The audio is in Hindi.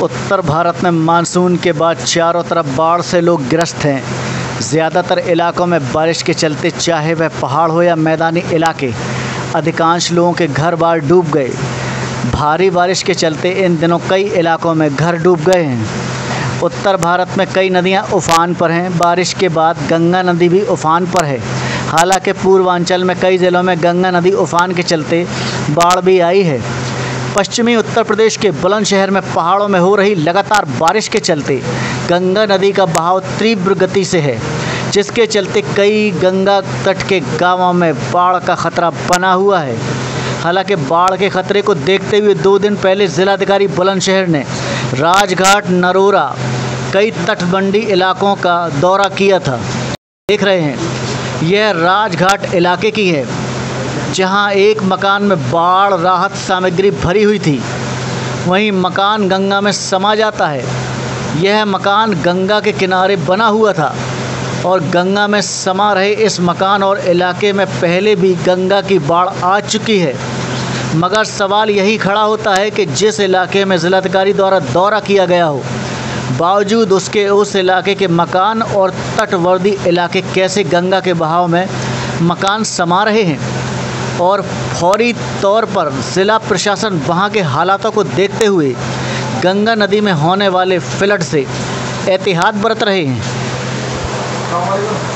उत्तर भारत में मानसून के बाद चारों तरफ बाढ़ से लोग ग्रस्त हैं। ज़्यादातर इलाकों में बारिश के चलते, चाहे वह पहाड़ हो या मैदानी इलाके, अधिकांश लोगों के घर बार डूब गए। भारी बारिश के चलते इन दिनों कई इलाकों में घर डूब गए हैं। उत्तर भारत में कई नदियां उफान पर हैं। बारिश के बाद गंगा नदी भी उफान पर है। हालांकि पूर्वांचल में कई ज़िलों में गंगा नदी उफान के चलते बाढ़ भी आई है। पश्चिमी उत्तर प्रदेश के बुलंदशहर में पहाड़ों में हो रही लगातार बारिश के चलते गंगा नदी का बहाव तीव्र गति से है, जिसके चलते कई गंगा तट के गांवों में बाढ़ का खतरा बना हुआ है। हालांकि बाढ़ के खतरे को देखते हुए 2 दिन पहले जिलाधिकारी बुलंदशहर ने राजघाट, नरोरा, कई तटबंधी इलाकों का दौरा किया था। देख रहे हैं, यह राजघाट इलाके की है, जहां एक मकान में बाढ़ राहत सामग्री भरी हुई थी। वहीं मकान गंगा में समा जाता है। यह मकान गंगा के किनारे बना हुआ था और गंगा में समा रहे इस मकान और इलाके में पहले भी गंगा की बाढ़ आ चुकी है। मगर सवाल यही खड़ा होता है कि जिस इलाके में जिलाधिकारी द्वारा दौरा किया गया हो, बावजूद उसके उस इलाके के मकान और तटवर्ती इलाके कैसे गंगा के बहाव में मकान समा रहे हैं। और फौरी तौर पर ज़िला प्रशासन वहां के हालातों को देखते हुए गंगा नदी में होने वाले फ्लड से एहतियात बरत रहे हैं।